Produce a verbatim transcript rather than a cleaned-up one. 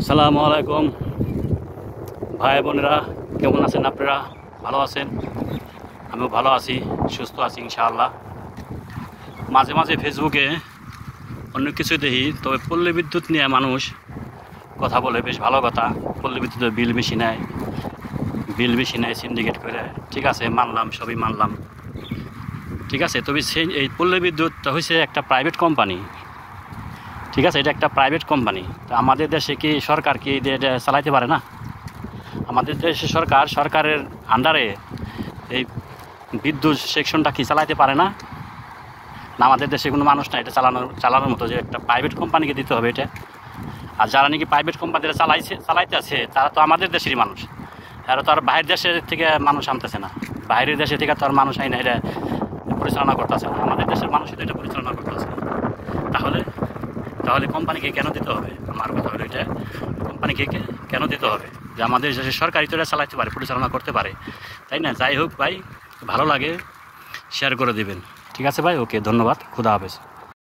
সালামু আলাইকুম ভাই বোনেরা, কেমন আছেন আপনারা? ভালো আছেন? আমিও ভালো আছি, সুস্থ আছি ইনশাআল্লাহ। মাঝে মাঝে ফেসবুকে অন্য কিছু দেখি, তবে পল্লী বিদ্যুৎ নিয়ে মানুষ কথা বলে, বেশ ভালো কথা। পল্লী বিদ্যুতের বিল বেশি নেয়, বিল বেশি নেয় সিন্ডিকেট করে, ঠিক আছে, মানলাম, সবই মানলাম, ঠিক আছে। তবে সেই এই পল্লী বিদ্যুৎটা হয়েছে একটা প্রাইভেট কোম্পানি, ঠিক আছে, এটা একটা প্রাইভেট কোম্পানি। তো আমাদের দেশে কি সরকার কি এটা চালাইতে পারে না? আমাদের দেশে সরকার সরকারের আন্ডারে এই বিদ্যুৎ সেকশনটা কি চালাইতে পারে না? না আমাদের দেশে কোনো মানুষ না এটা চালানোর চালানোর মতো, যে একটা প্রাইভেট কোম্পানিকে দিতে হবে এটা? আর যারা নাকি প্রাইভেট কোম্পানিরা চালাইছে চালাইতে আছে তারা তো আমাদের দেশেরই মানুষ, এরা তো আর বাইরের দেশের থেকে মানুষ আনতেছে না, বাইরের দেশে থেকে তো আর মানুষ আইনা এটা পরিচালনা করতেছে না, আমাদের দেশের মানুষই তো এটা পরিচালনা করতেছে। তাহলে তাহলে কোম্পানিকে কেন দিতে হবে? আমার কথা হলো এটা, কোম্পানিকে কেন দিতে হবে? যে আমাদের দেশের সরকারি তো এটা চালাইতে পারে, পরিচালনা করতে পারে, তাই না? যাই হোক ভাই, ভালো লাগে শেয়ার করে দিবেন, ঠিক আছে ভাই, ওকে, ধন্যবাদ, খুদা হাফেজ।